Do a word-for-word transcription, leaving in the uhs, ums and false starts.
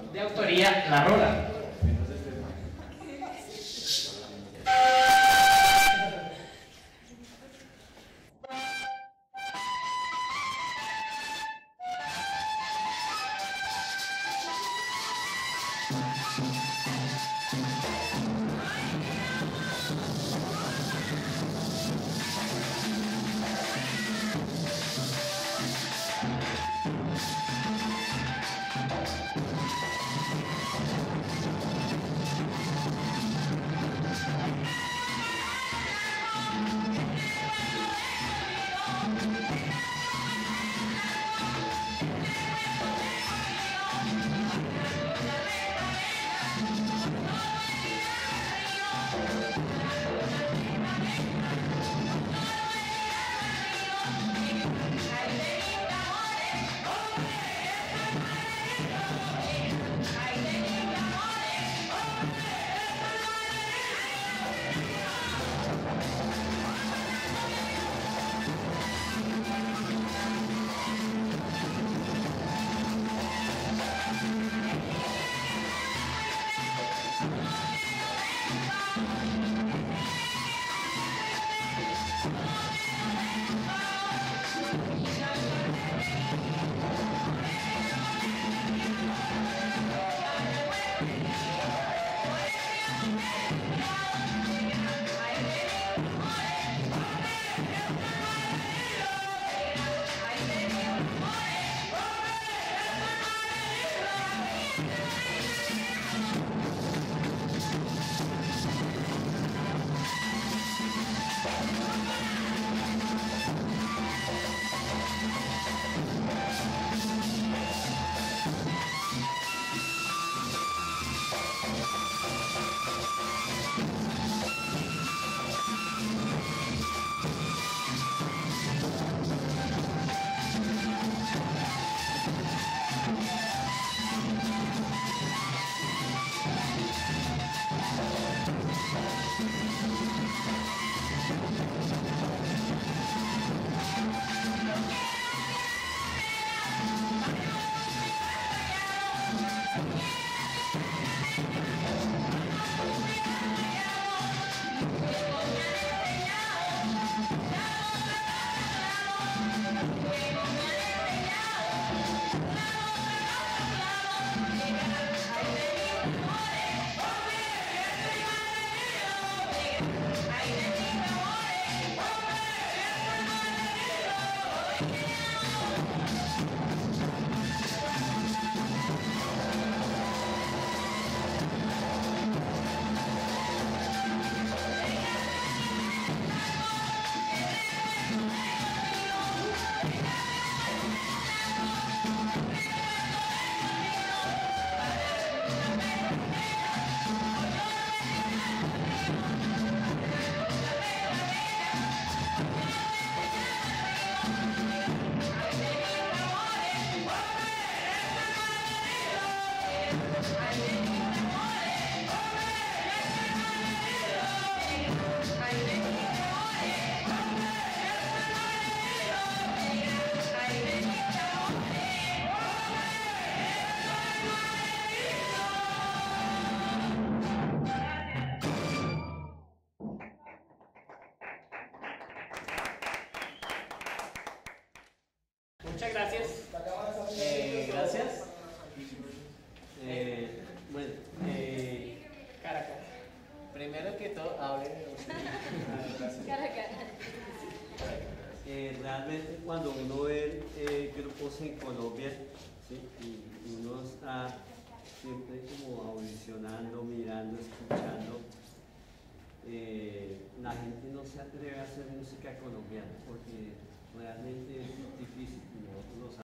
de autoría La Rola. Muchas gracias. Eh, gracias. Eh, bueno, eh, Cara a cara. primero que todo, hablen de ustedes. Cara a cara. Eh, realmente cuando uno ve eh, grupos en Colombia, ¿sí? y, y uno está siempre como audicionando, mirando, escuchando, eh, la gente no se atreve a hacer música colombiana porque realmente es difícil, como nosotros lo sabemos.